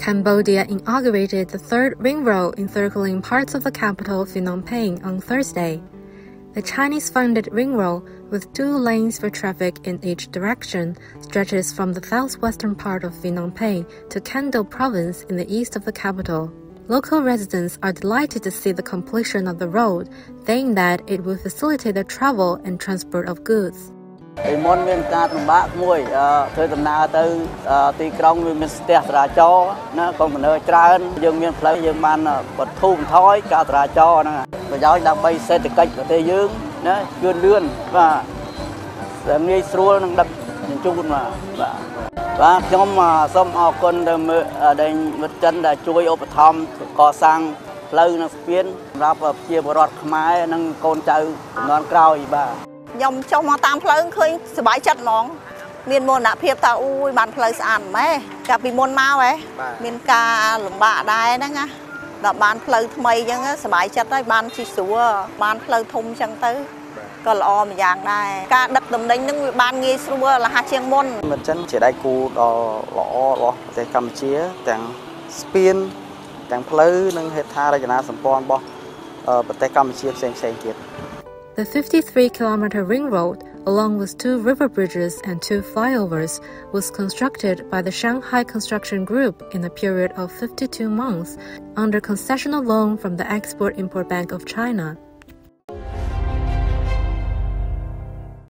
Cambodia inaugurated the third ring road encircling parts of the capital Phnom Penh on Thursday. The Chinese-funded ring road, with 2 lanes for traffic in each direction, stretches from the southwestern part of Phnom Penh to Kendo province in the east of the capital. Local residents are delighted to see the completion of the road, saying that it will facilitate the travel and transport of goods. ពីមុនមានការលំបាកមួយធ្វើដំណើរទៅទីក្រុងវាមានស្ទះចរាចរណ៍ណាកុំព្យូទ័រច្រើនយើងមានផ្លូវយើងបានបន្ធូរបន្ថយការចរាចរណ៍ហ្នឹងប្រយោជន៍ដើម្បីសេដ្ឋកិច្ចប្រទេសយើងណាលឿនបាទងាយស្រួលនឹងដឹកជញ្ជូនបាទខ្ញុំសូមអរគុណទៅដល់មិត្តចិនដែលជួយឧបត្ថម្ភកសាងផ្លូវនិងស្ពានសម្រាប់ប្រជាពលរដ្ឋខ្មែរនិងកូនចៅជំនាន់ក្រោយបាទ ខ្ញុំចុះមកតាមផ្លូវឃើញសប្បាយចិត្តហ្មងមានមោទនភាពថាអូយបានផ្លូវស្អាតម៉េះកាលពីមុនមកហ៎មានការលំបាកដែរហ្នឹងណាដល់បានផ្លូវថ្មីអញ្ចឹងសប្បាយចិត្តហើយបានជិះស្រួលបានផ្លូវធំអញ្ចឹងទៅក៏ល្អម្យ៉ាងដែរការដឹកទំនិញហ្នឹងវាបានងាយស្រួលរហ័សជាងមុនមិនចឹងជាដៃគូដ៏ល្អរបស់ប្រទេសកម្ពុជាទាំងស្ពានទាំងផ្លូវនិងហេដ្ឋារចនាសម្ព័ន្ធរបស់ប្រទេសកម្ពុជាផ្សេងៗទៀត The 53-kilometer ring road, along with 2 river bridges and 2 flyovers, was constructed by the Shanghai Construction Group in a period of 52 months under concessional loan from the Export-Import Bank of China.